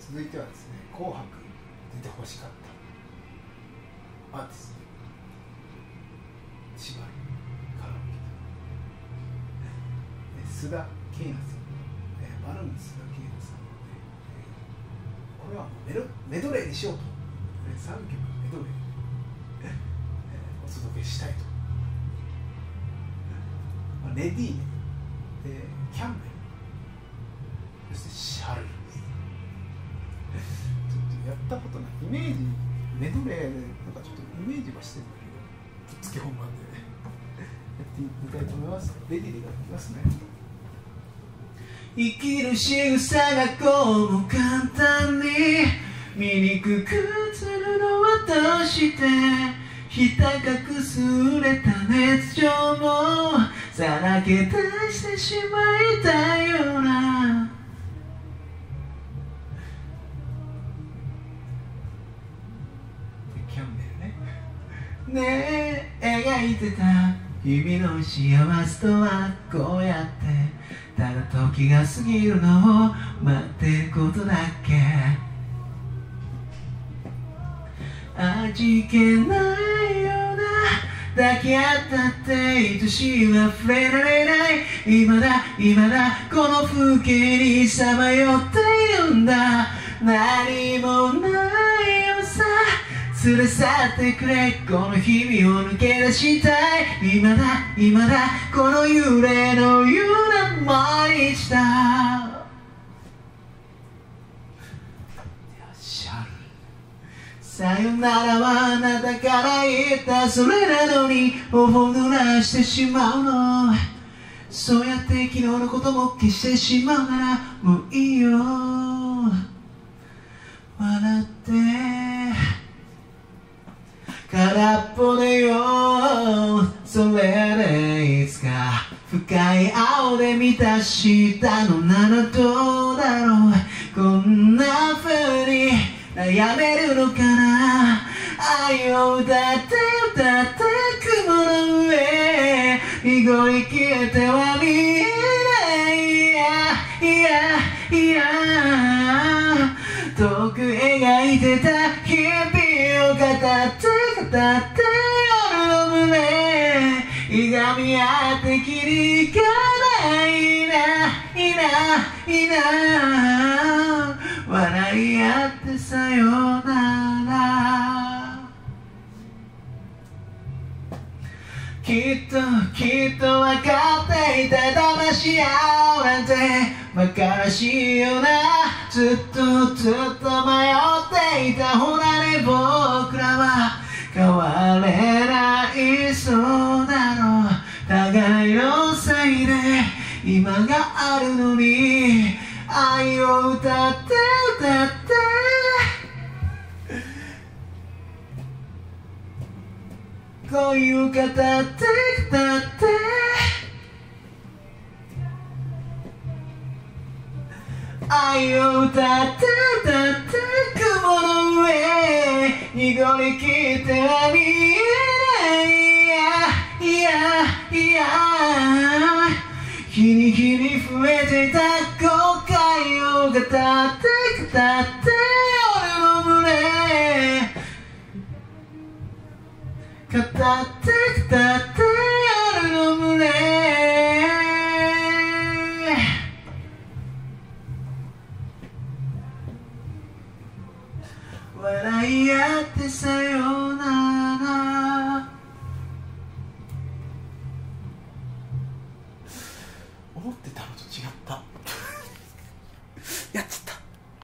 続いてはですね、紅白出てほしかったアーティスト、千葉カラオケ、須田景奈さん、バルーン須田景奈さんで、これはメドレーにしようと、3曲メドレーお届けしたいと。レディーネ、キャンベル、そしてシャルルです。ちょっとやったことないイメージ、メドレーでなんかちょっとイメージはしてるんだけど、ぶっつけ本番でやってみたいと思います。レディーでいきますね。生きる仕草がこうも簡単に醜く映るのはどうして、ひた隠す売れた熱情もさらけ出してしまいたいような、キャンベルね。ねえ描いてた日々の幸せとはこうやって、ただ時が過ぎるのを待ってることだけ。味気ないような抱き合ったって愛しいは触れられない、未だこの風景にさまよっているんだ。何もないよさ連れ去ってくれ、この日々を抜け出したい。未だこの揺れのような毎日だ。さよならはあなたから言った、それなのに頬を濡らしてしまうの。そうやって昨日のことも消してしまうならもういいよ。笑って空っぽでよ、それでいつか深い青で満たしたのならどうだろう。こんな風に悩めるのかな。愛を歌って雲の上濁り消えては見えない。いや遠く描いてた日々を語って夜の胸いがみ合って切り替えないな笑い合ってさよなら。きっと分かっていた、騙し合うなんて馬鹿らしいよな。ずっと迷っていた。ほらね僕らは変われないそうだろう。互いのせいで今があるのに愛を歌って恋を語って愛を歌って雲の上濁りきっては見えない。いや日に増えていた後悔を語って俺の胸語って夜の胸笑い合ってさよなら。思ってたのと違った。